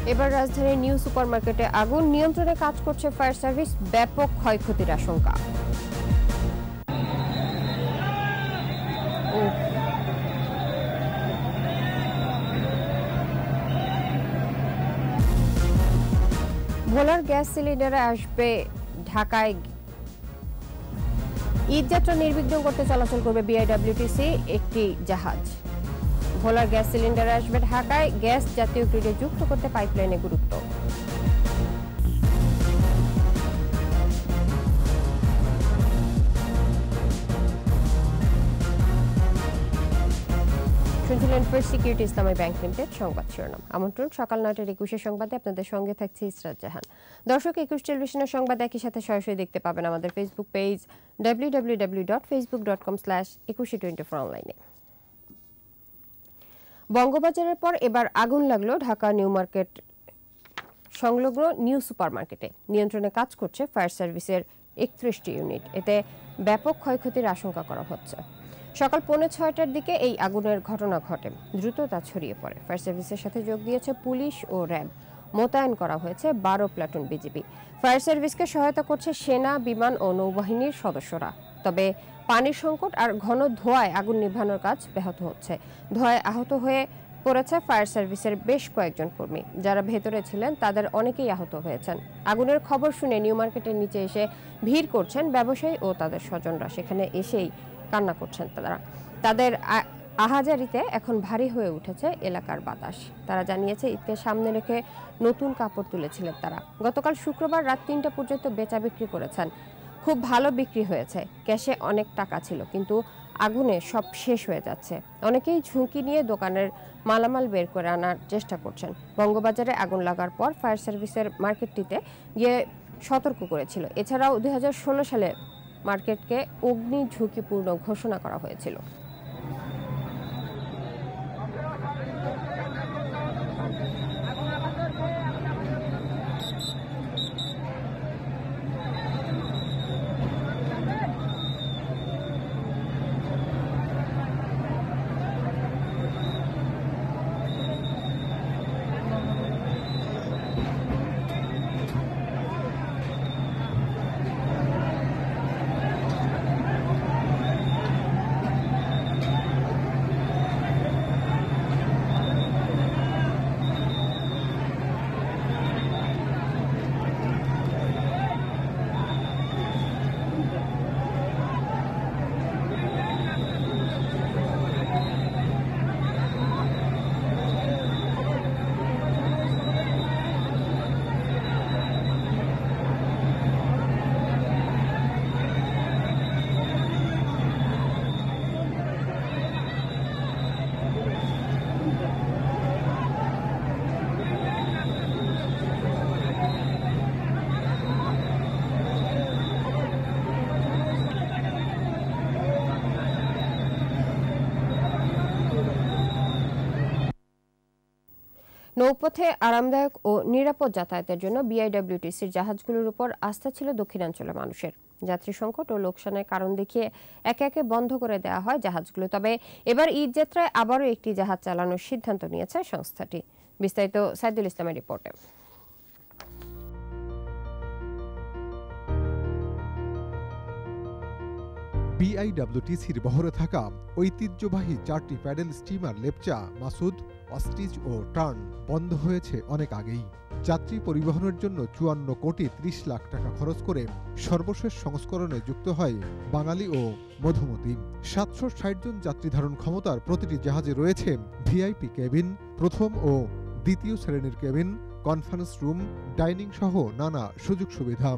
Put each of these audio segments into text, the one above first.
এবার রাজধানীর নিউ সুপারমার্কেটে আগুন নিয়ন্ত্রণে কাজ করছে ফায়ার সার্ভিস ব্যাপক ক্ষয়ক্ষতির আশঙ্কা ভোলার গ্যাস সিলিন্ডারে আসবে ঢাকায় ঈদযাত্রা নির্বিঘ্ন করতে চলাচল করবে বিআইডব্লিউটিসি একটি জাহাজ ভোলার গ্যাস সিলিন্ডারে আসবে ঢাকায় গ্যাস জাতীয় গ্রিডে যুক্ত করতে পাইপলাইনে গুরুত্ব শুনছিলেন First Security Islami Bank Limited সংবাদ শিরোনাম আমন্ত্রণ সকাল 9টার 21 সংবাদে আপনাদের সঙ্গে থাকছে ইসরাত জাহান দর্শক 21 টেলিভিশনের সংবাদ একই সাথে সরাসরি দেখতে পাবেন আমাদের ফেসবুক পেজ www.facebook.com/Ekushey24 অনলাইনে বঙ্গবাজারের পর এবার আগুন লাগলো ঢাকা নিউ মার্কেট সংলগ্ন নিউ সুপারমার্কেটে নিয়ন্ত্রণে কাজ করছে ফায়ার সার্ভিসের 31টি ইউনিট এতে ব্যাপক ক্ষয়ক্ষতির আশঙ্কা করা হচ্ছে সকাল 5:30টার দিকে এই আগুনের ঘটনা ঘটে দ্রুত তা ছড়িয়ে পড়ে ফায়ার সার্ভিসের সাথে যোগ দিয়েছে পুলিশ ও র্যাব মোতায়েন করা হয়েছে 12 প্লাটুন বিজিবি ফায়ার সার্ভিসকে সহায়তা করছে সেনা বিমান ও নৌবাহিনীর সদস্যরা তবে পানির সংকট আর ঘন ধোঁয়ায় আগুন নিভানোর কাজ ব্যাহত হচ্ছে ধোঁয়ায় আহত হয়ে পড়েছে ফায়ার সার্ভিসের বেশ কয়েকজন কর্মী যারা ভেতরে ছিলেন তাদের অনেকেই আহত হয়েছেন আগুনের খবর শুনে নিউ মার্কেটের নিচে এসে ভিড় করছেন ব্যবসায়ী ও তাদের স্বজনরা সেখানে এসেই কান্না করছেন তাদের আহাজারিতে এখন ভারী হয়ে উঠেছে এলাকার বাতাস তারা জানিয়েছে ঈদকে সামনে রেখে নতুন কাপড় তুলেছিলেন তারা গতকাল শুক্রবার রাত 3টা পর্যন্ত বেচা বিক্রি করেছেন খুব ভালো বিক্রি হয়েছে ক্যাশে অনেক টাকা ছিল কিন্তু আগুনে সব শেষ হয়ে যাচ্ছে অনেকেই ঝুঁকি নিয়ে দোকানের মালামাল বের করে আনার চেষ্টা করছেন বঙ্গবাজারে আগুন লাগার পর ফায়ার সার্ভিসের মার্কেটটিতে গিয়ে সতর্ক করেছিল এছাড়াও 2016 সালে মার্কেটকে অগ্নি ঝুঁকিপূর্ণ ঘোষণা করা হয়েছিল নৌপথে আরামদায়ক ও নিরাপদ যাতায়াতের জন্য বিআইডব্লিউটিসির জাহাজগুলোর উপর আস্থা ছিল দক্ষিণাঞ্চলের মানুষের যাত্রী সংকট ও লোকসানের কারণ দেখিয়ে একে একে বন্ধ করে দেওয়া হয় জাহাজগুলো তবে এবার ঈদ যাত্রায় আবারও একটি জাহাজ চালানোর সিদ্ধান্ত নিয়েছে সংস্থাটি বিস্তারিত সাইদুল ইসলামের রিপোর্টে বিআইডব্লিউটিসির বহরে থাকা ঐতিহ্যবাহী 4টি paddle steamer Lepcha Masud Ostrich ও টার্ন বন্ধ হয়েছে অনেক আগেই যাত্রী পরিবহনের জন্য 54 কোটি 30 লাখ টাকা খরচ করে সর্বশেষ সংস্করণে যুক্ত হয় বাঙালি ও মধুমতি 760 জন যাত্রী ধারণ ক্ষমতার প্রতিটি জাহাজে রয়েছে ভিআইপি কেবিন প্রথম ও দ্বিতীয় শ্রেণীর কেবিন কনফারেন্স রুম ডাইনিং সহ নানা সুযোগ সুবিধা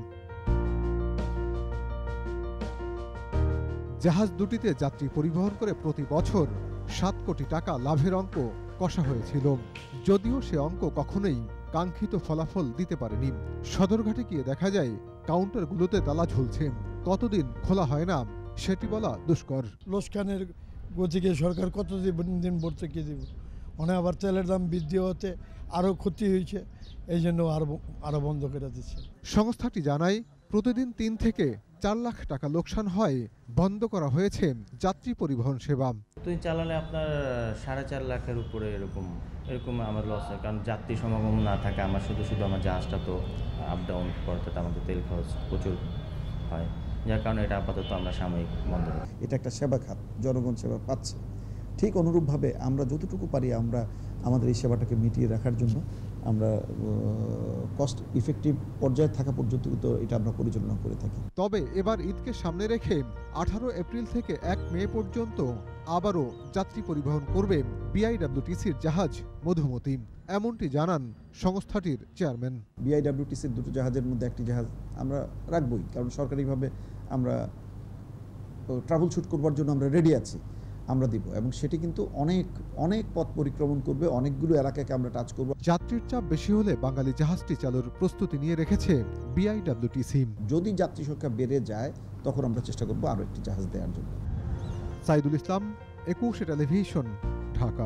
জাহাজ দুটিতে যাত্রী পরিবহন করে প্রতি বছর 7 কোটি টাকা লাভের অঙ্ক কষা হয়েছিল যদিও সে অঙ্ক কখনোই কাঙ্ক্ষিত ফলাফল দিতে পারেনি সদরঘাটে গিয়ে দেখা যায় কাউন্টারগুলোতে তালা ঝুলছে কতদিন খোলা হয় না সেটি বলা দুষ্কর লোকসানের গতিকে সরকার কতদিন ভর্তুকি দেবে মানে আবার তেলের দাম বৃদ্ধি হতে আরও ক্ষতি হয়েছে এই জন্য আরো বন্ধ করে দিচ্ছে সংস্থাটি জানায় প্রতিদিন 3 থেকে 4 লাখ টাকা লোকসান হয়। বন্ধ করা হয়েছে যাত্রী পরিবহন সেবা। তুই চালালে আপনার 4.5 লাখের উপরে এরকম আমার লস হয়, কারণ যাত্রী সমাগম না থাকে। আমার শুধু আমার জাহাজটা তো আপ ডাউন করতে আমাদের তেল খরচ প্রচুর হয়, যার কারণে এটা আপাতত আমরা সাময়িক বন্ধ করি। এটা একটা সেবা খাত, জনগণ সেবা পাচ্ছে। ঠিক অনুরূপভাবে আমরা যতটুকু পারি আমরা আমাদের এই সেবাটাকে মিটিয়ে রাখার জন্য আমরা কস্ট ইফেক্টিভ পর্যায়ে থাকা পর্যন্ত এটা আমরা পরিচালনা করে থাকি। তবে এবার ঈদকে সামনে রেখে 18 এপ্রিল থেকে 1 মে পর্যন্ত আবারও যাত্রী পরিবহন করবে বিআইডব্লিউটিসির জাহাজ মধুমতি, এমনটি জানান সংস্থাটির চেয়ারম্যান। বিআইডব্লিউটিসির দুটো জাহাজের মধ্যে একটি জাহাজ আমরা রাখবই, কারণ সরকারিভাবে আমরা ট্রাভেল শুট করবার জন্য আমরা রেডি আছি, আমরা দিব, এবং সেটি কিন্তু অনেক পথ পরিক্রমণ করবে, অনেকগুলো এলাকাকে আমরা টাচ করব। যাত্রীর চাপ বেশি হলে বাঙালি জাহাজটি চালুর প্রস্তুতি নিয়ে রেখেছে বিআইডব্লিউটিসি। যদি যাত্রী সংখ্যা বেড়ে যায় তখন আমরা চেষ্টা করব আরও একটি জাহাজ দেওয়ার জন্য। সাইদুল ইসলাম, একুশে টেলিভিশন, ঢাকা।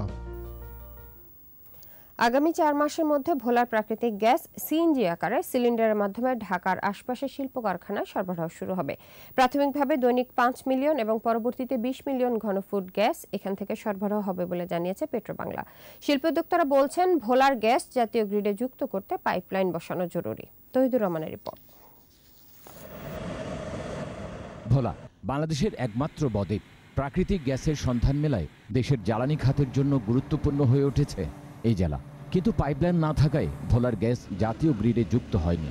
আগামী 4 মাসের মধ্যে ভোলার প্রাকৃতিক গ্যাস সিএনজি আকারে সিলিন্ডারের মাধ্যমে ঢাকার আশপাশের শিল্প কারখানায় সরবরাহ শুরু হবে। প্রাথমিকভাবে দৈনিক 5 মিলিয়ন এবং পরবর্তীতে 20 মিলিয়ন ঘনফুট গ্যাস এখান থেকে সরবরাহ হবে বলে জানিয়েছে পেট্রোবাংলা। শিল্পোদ্যোক্তারা বলছেন, ভোলার গ্যাস জাতীয় গ্রিডে যুক্ত করতে পাইপলাইন বসানো জরুরি। তহিদুর রহমানের রিপোর্ট। ভোলা বাংলাদেশের একমাত্র বদ্বীপ। প্রাকৃতিক গ্যাসের সন্ধান মেলায় দেশের জ্বালানি খাতের জন্য গুরুত্বপূর্ণ হয়ে উঠেছে এই জেলা, কিন্তু পাইপলাইন না থাকায় ভোলার গ্যাস জাতীয় গ্রিডে যুক্ত হয়নি।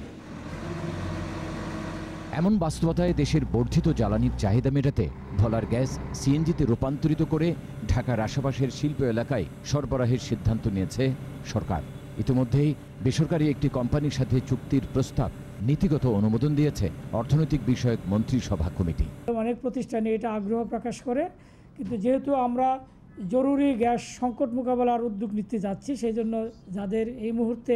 এমন বাস্তবতায় দেশের বর্ধিত জ্বালানির চাহিদা মেটাতে ভোলার গ্যাস সিএনজিতে রূপান্তরিত করে ঢাকার আশেপাশের শিল্প এলাকায় সরবরাহের সিদ্ধান্ত নিয়েছে সরকার। ইতিমধ্যেই বেসরকারি একটি কোম্পানির সাথে চুক্তির প্রস্তাব নীতিগত অনুমোদন দিয়েছে অর্থনৈতিক বিষয়ক মন্ত্রিসভা কমিটি। অনেক প্রতিষ্ঠানে এটা আগ্রহ প্রকাশ করে, কিন্তু যেহেতু আমরা জরুরি গ্যাস সংকট মোকাবেলার উদ্যোগ নিতে যাচ্ছি, সেই জন্য যাদের এই মুহূর্তে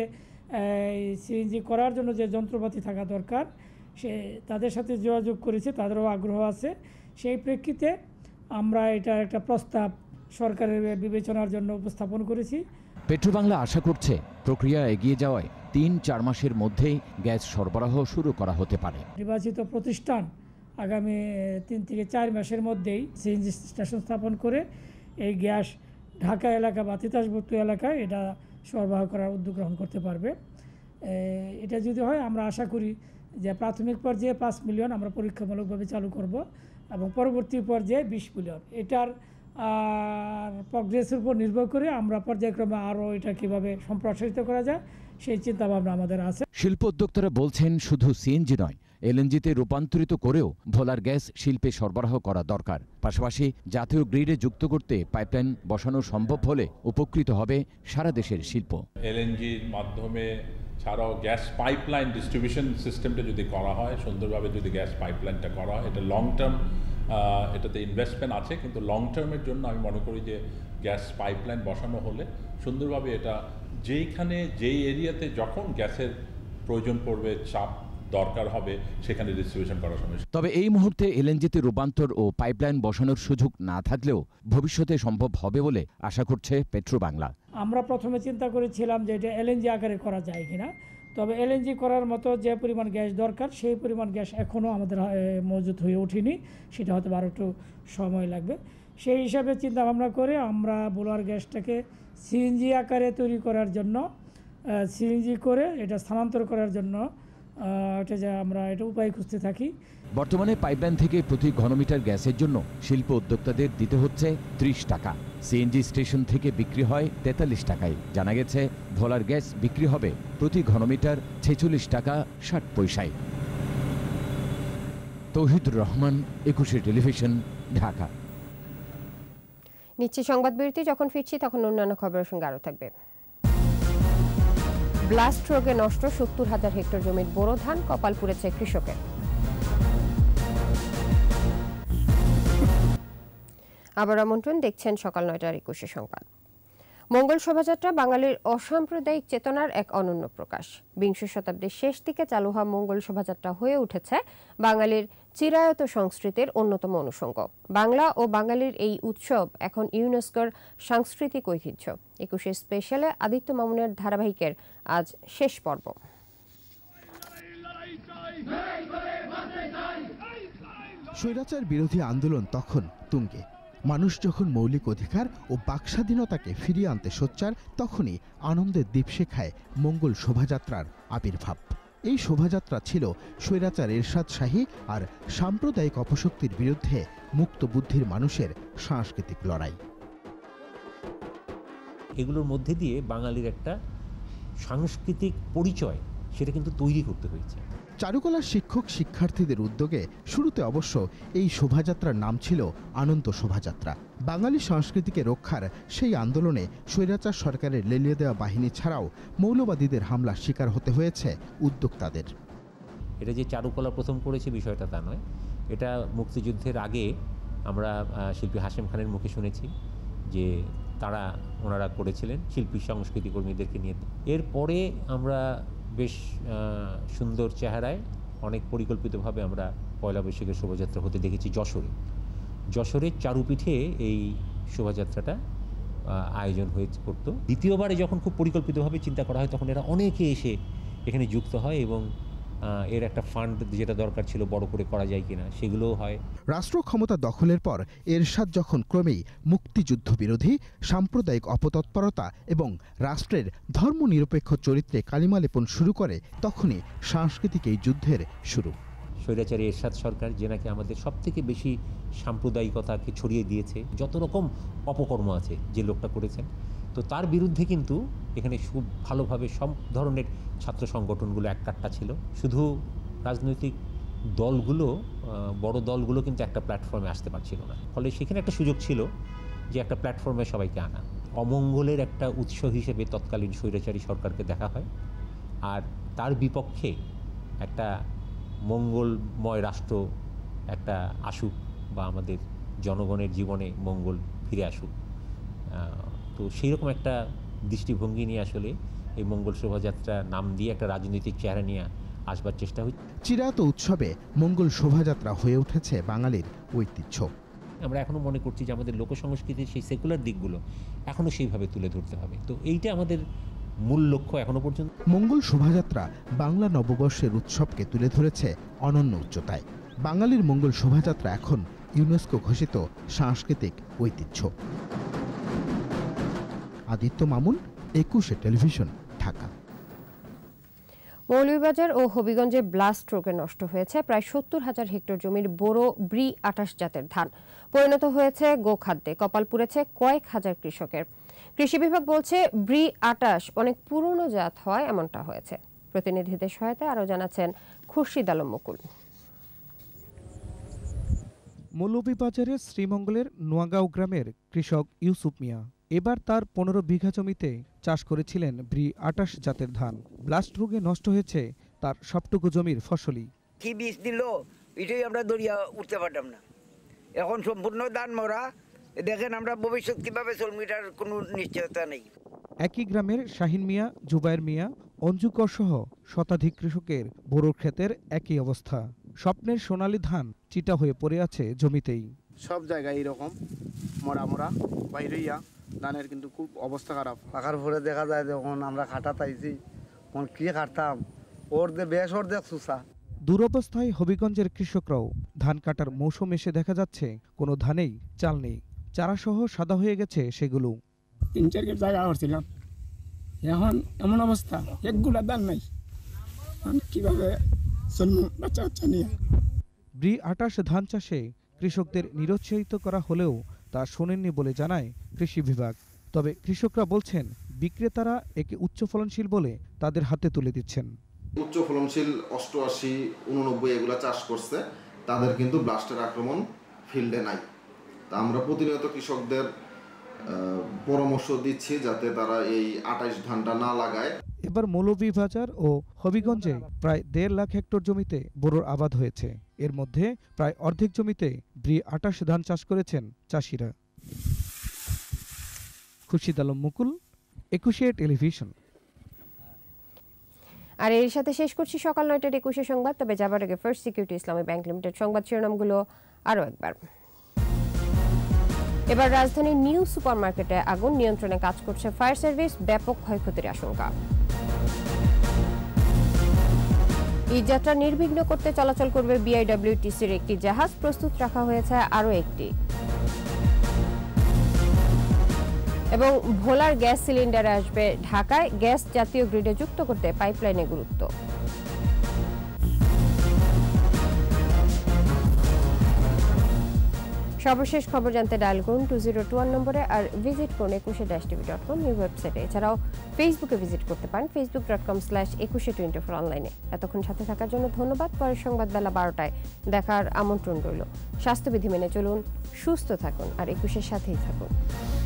সিএনজি করার জন্য যে যন্ত্রপাতি থাকা দরকার তাদের সাথে যোগাযোগ করেছি, তাদেরও আগ্রহ আছে। সেই প্রেক্ষিতে আমরা এটার একটা প্রস্তাব সরকারের বিবেচনার জন্য উপস্থাপন করেছি। পেট্রোবাংলা আশা করছে প্রক্রিয়া এগিয়ে যাওয়ায় 3-4 মাসের মধ্যেই গ্যাস সরবরাহ শুরু করা হতে পারে। নির্বাচিত প্রতিষ্ঠান আগামী 3 থেকে 4 মাসের মধ্যেই সিএনজি স্টেশন স্থাপন করে এই গ্যাস ঢাকা এলাকা বা তিতাসভুক্ত এলাকায় এটা সরবরাহ করার উদ্যোগ গ্রহণ করতে পারবে। এটা যদি হয় আমরা আশা করি যে প্রাথমিক পর্যায়ে 5 মিলিয়ন আমরা পরীক্ষামূলকভাবে চালু করব এবং পরবর্তী পর্যায়ে 20 মিলিয়ন। এটার প্রগ্রেসের উপর নির্ভর করে আমরা পর্যায়ক্রমে আরও এটা কীভাবে সম্প্রসারিত করা যায় সেই চিন্তাভাবনা আমাদের আছে। শিল্প উদ্যোক্তারা বলছেন, শুধু সিএনজি নয়, এলএনজিতে রূপান্তরিত করেও ভোলার গ্যাস শিল্পে সরবরাহ করা দরকার। পাশাপাশি জাতীয় গ্রিডে যুক্ত করতে পাইপলাইন বসানো সম্ভব হলে উপকৃত হবে সারা দেশের শিল্প। এলএনজির মাধ্যমে ছাড়াও গ্যাস পাইপলাইন ডিস্ট্রিবিউশন সিস্টেমটা যদি করা হয়, সুন্দরভাবে যদি গ্যাস পাইপলাইনটা করা হয়, এটা লং টার্ম, এটাতে ইনভেস্টমেন্ট আছে, কিন্তু লং টার্মের জন্য আমি মনে করি যে গ্যাস পাইপলাইন বসানো হলে সুন্দরভাবে এটা যেই এরিয়াতে যখন গ্যাসের প্রয়োজন পড়বে, চাপ দরকার হবে, সেখানে ডিস্ট্রিবিউশন করা সম্ভব। তবে এই মুহূর্তে এলএনজিতে রূপান্তর ও পাইপলাইন বসানোর সুযোগ না থাকলেও ভবিষ্যতে সম্ভব হবে বলে আশা করছে পেট্রোবাংলা। আমরা প্রথমে চিন্তা করেছিলাম যে এটা এলএনজি আকারে করা যায় কিনা, তবে এলএনজি করার মতো যে পরিমাণ গ্যাস দরকার সেই পরিমাণ গ্যাস এখনও আমাদের মজুত হয়ে ওঠেনি, সেটা হয়তো আরও একটু সময় লাগবে। সেই হিসাবে চিন্তা ভাবনা করে আমরা ভোলার গ্যাসটাকে সিএনজি আকারে তৈরি করার জন্য, সিএনজি করে এটা স্থানান্তর করার জন্য আমরা এটা উপায় খুঁজতে থাকি। বর্তমানে পাইপলাইন থেকে প্রতি ঘনমিটার গ্যাসের জন্য শিল্প উদ্যোক্তাদের দিতে হচ্ছে 30 টাকা। সিএনজি স্টেশন থেকে বিক্রি হয় 43 টাকায়। জানা গেছে ভোলার গ্যাস বিক্রি হবে প্রতি ঘনমিটার 46 টাকা 60 পয়সায়। তৌহিদুর রহমান, একুশে টেলিভিশন, ঢাকা। নিচ্ছে সংবাদ বিরতি। যখন ফিরছি তখন অন্যান্য খবরের সঙ্গে আরও থাকবে। ব্লাস্ট রোগে নষ্ট 70,000 হেক্টর জমির বোরো ধান, কপাল পুড়েছে কৃষকের। আবার আমন্ত্রণ, দেখছেন সকাল 9টার 21 সংবাদ। মঙ্গল শোভাযাত্রা বাঙালির অসাম্প্রদায়িক চেতনার এক অনন্য প্রকাশ। বিংশ শতাব্দীর শেষ দিকে চালু হওয়া মঙ্গল শোভাযাত্রা হয়ে উঠেছে বাঙালির চিরায়ত সংস্কৃতির অন্যতম অনুষঙ্গ। বাংলা ও বাঙালির এই উৎসব এখন ইউনেস্কোর সাংস্কৃতিক ঐতিহ্য। 21 স্পেশালে আদিত্য মামুনের ধারাবাহিকের আজ শেষ পর্ব। স্বৈরাচার বিরোধী আন্দোলন তখন তুঙ্গে। মানুষ যখন মৌলিক অধিকার ও বাকস্বাধীনতাকে ফিরিয়ে আনতে সোচ্চার, তখনই আনন্দের দীপশিখায় মঙ্গল শোভাযাত্রার আবির্ভাব। এই শোভাযাত্রা ছিল স্বৈরাচার এরশাদ শাহী আর সাম্প্রদায়িক অপশক্তির বিরুদ্ধে মুক্ত বুদ্ধির মানুষের সাংস্কৃতিক লড়াই। এগুলোর মধ্যে দিয়ে বাঙালির একটা সাংস্কৃতিক পরিচয় সেটা কিন্তু তৈরি করতে হয়েছে। চারুকলার শিক্ষক শিক্ষার্থীদের উদ্যোগে শুরুতে অবশ্য এই শোভাযাত্রার নাম ছিল আনন্দ শোভাযাত্রা। বাঙালি সংস্কৃতিকে রক্ষার সেই আন্দোলনে স্বৈরাচার সরকারের লেলিয়ে দেওয়া বাহিনী ছাড়াও মৌলবাদীদের হামলার শিকার হতে হয়েছে উদ্যোক্তাদের। এটা যে চারুকলা প্রথম করেছে বিষয়টা তা নয়, এটা মুক্তিযুদ্ধের আগে আমরা শিল্পী হাশেম খানের মুখে শুনেছি যে ওনারা করেছিলেন শিল্পী সংস্কৃতি কর্মীদেরকে নিয়ে। এরপরে আমরা বেশ সুন্দর চেহারায় অনেক পরিকল্পিতভাবে আমরা পয়লা বৈশাখের শোভাযাত্রা হতে দেখেছি যশোরে চারুপীঠে এই শোভাযাত্রাটা আয়োজন করতো। দ্বিতীয়বারে যখন খুব পরিকল্পিতভাবে চিন্তা করা হয় তখন এরা অনেকে এসে এখানে যুক্ত হয় এবং এর একটা ফান্ড যেটা দরকার ছিল বড় করে করা যায় কিনা সেগুলোও হয়। রাষ্ট্র ক্ষমতা দখলের পর এরশাদ যখন ক্রমেই মুক্তিযুদ্ধ বিরোধী, সাম্প্রদায়িক অপতৎপরতা এবং রাষ্ট্রের ধর্মনিরপেক্ষ চরিত্রে কালিমা লেপন শুরু করে, তখনই সাংস্কৃতিক এই যুদ্ধের শুরু। স্বৈরাচারী এরশাদ সরকার যে নাকি আমাদের সবথেকে বেশি সাম্প্রদায়িকতাকে ছড়িয়ে দিয়েছে, যত রকম অপকর্ম আছে যে লোকটা করেছেন, তো তার বিরুদ্ধে কিন্তু এখানে খুব ভালোভাবে সব ধরনের ছাত্র সংগঠনগুলো এককাট্টা ছিল। শুধু রাজনৈতিক দলগুলো, বড় দলগুলো কিন্তু একটা প্ল্যাটফর্মে আসতে পারছিল না। ফলে সেখানে একটা সুযোগ ছিল যে একটা প্ল্যাটফর্মে সবাইকে আনা। অমঙ্গলের একটা উৎস হিসেবে তৎকালীন স্বৈরাচারী সরকারকে দেখা হয়, আর তার বিপক্ষে একটা মঙ্গলময় রাষ্ট্র একটা আসুক বা আমাদের জনগণের জীবনে মঙ্গল ফিরে আসুক। তো সেই রকম একটা দৃষ্টিভঙ্গি নিয়ে আসলে এই মঙ্গল শোভাযাত্রা নাম দিয়ে একটা রাজনৈতিক চেহারা নিয়ে আসবার চেষ্টা হচ্ছে। চিরায়ত উৎসবে মঙ্গল শোভাযাত্রা হয়ে উঠেছে বাঙালির ঐতিহ্য। আমরা এখনো মনে করছি যে আমাদের লোকসংস্কৃতির সেই সেকুলার দিকগুলো এখনো সেইভাবে তুলে ধরতে হবে। তো এইটা আমাদের মূল লক্ষ্য এখনো পর্যন্ত। মঙ্গল শোভাযাত্রা বাংলা নববর্ষের উৎসবকে তুলে ধরেছে অনন্য উচ্চতায়। বাঙালির মঙ্গল শোভাযাত্রা এখন ইউনেস্কো ঘোষিত সাংস্কৃতিক ঐতিহ্য। আদিত্য মামুন, একুশে টেলিভিশন, ঢাকা। মৌলভীবাজার ও হবিগঞ্জে ব্লাস্ট রোগে নষ্ট হয়েছে প্রায় ৭০,০০০ হেক্টর জমির বোরো ব্রি ২৮ জাতের ধান। পরিণত হয়েছে গোখাদ্যে। কপাল পুড়েছে কয়েক হাজার কৃষকের। কৃষি বিভাগ বলছে ব্রি ২৮ অনেক পুরনো জাত হয় এমনটা হয়েছে। প্রতিনিধিদের সহায়তায় আরও জানাচ্ছেন খুরশিদ আলম মুকুল। মৌলভীবাজারের শ্রীমঙ্গলের নোয়াগাঁও গ্রামের কৃষক ইউসুফ মিয়া এবার তার ১৫ বিঘা জমিতে চাষ করেছিলেন ব্রি ২৮ জাতের ধান। ব্লাস্ট রোগে নষ্ট হয়েছে তার সবটুকু জমির ফসলই। কি বীজ দিল এটাই আমরা দরিয়া উঠতে পারতাম না। এখন সম্পূর্ণ ধান মরা, দেখেন আমরা ভবিষ্যৎ কিভাবে চলবে এটার কোনো নিশ্চয়তা নেই। একই গ্রামের শাহিন মিয়া, জুবায়ের মিয়া, অঞ্জুকর সহ শতাধিক কৃষকের বোরোর ক্ষেতের একই অবস্থা। স্বপ্নের সোনালী ধান চিটা হয়ে পড়ে আছে জমিতেই। সব জায়গায় এরকম মরা মরা বাইরেইয়া ধানের কিন্তু খুব অবস্থা খারাপ। পাখার পরে দেখা যায় যখন আমরা কাটা তাইছি তখন কি কাটতাম বেশ দেখ সুসা। দুরবস্থায় হবিগঞ্জের কৃষকরাও। ধান কাটার মৌসুম এসে দেখা যাচ্ছে কোনো ধানেই চাল নেই, চারাসহ সাদা হয়ে গেছে সেগুলো। ৩-৪ জায়গা করছিলাম, এখন এমন অবস্থা একগুলা ধান নাই, কিভাবে বাচ্চা বাচ্চা নিয়ে। ব্রি ২৮ ধান চাষে কৃষকদের নিরুৎসাহিত করা হলেও তা শোনেননি বলে জানায় কৃষি বিভাগ। তবে কৃষকরা বলছেন বিক্রেতারা একে উচ্চ ফলনশীল বলে তাদের হাতে তুলে দিচ্ছেন। উচ্চ ফলনশীল ৮৮, ৮৯ এগুলা চাষ করছে, তাদের কিন্তু ব্লাস্টের আক্রমণ ফিল্ডে নাই। তা আমরা প্রতিনিয়ত কৃষকদের পরামর্শ দিচ্ছি যাতে তারা এই ২৮ ধানটা না লাগায়। এবার মৌলভীবাজার ও হবিগঞ্জে প্রায় ১.৫ লাখ হেক্টর জমিতে বোরোর আবাদ হয়েছে। এর মধ্যে প্রায় অর্ধেক জমিতে ব্রি ২৮ ধান চাষ করেছেন চাষিরা। খুরশিদ আলম মুকুল, একুশে টেলিভিশন। আর এর সাথে শেষ করছি সকাল ৯টার একুশে সংবাদ। তবে যাবার আগে First Security Islami Bank Limited সংবাদ শিরোনামগুলো আরও একবার। এবার রাজধানীর নিউ সুপারমার্কেটে আগুন, নিয়ন্ত্রণে কাজ করছে ফায়ার সার্ভিস, ব্যাপক ক্ষয়ক্ষতির আশঙ্কা। এই যাত্রা নির্বিঘ্ন করতে চলাচল করবে বিআইডব্লিউটিসির একটি জাহাজ, প্রস্তুত রাখা হয়েছে আরও একটি। এবং ভোলার গ্যাস সিলিন্ডারে আসবে ঢাকায়, গ্যাস জাতীয় গ্রিডে যুক্ত করতে পাইপলাইনে গুরুত্ব। সর্বশেষ খবর জানতে ডায়াল করুন 2021 নম্বরে আর ভিজিট করুন ekushe-tv.com এই ওয়েবসাইটে। এছাড়াও ফেসবুকে ভিজিট করতে পারেন facebook.com/ekushe24 অনলাইনে। এতক্ষণ সাথে থাকার জন্য ধন্যবাদ। পরের সংবাদ বেলা 12টায় দেখার আমন্ত্রণ রইল। স্বাস্থ্যবিধি মেনে চলুন, সুস্থ থাকুন আর একুশের সাথেই থাকুন।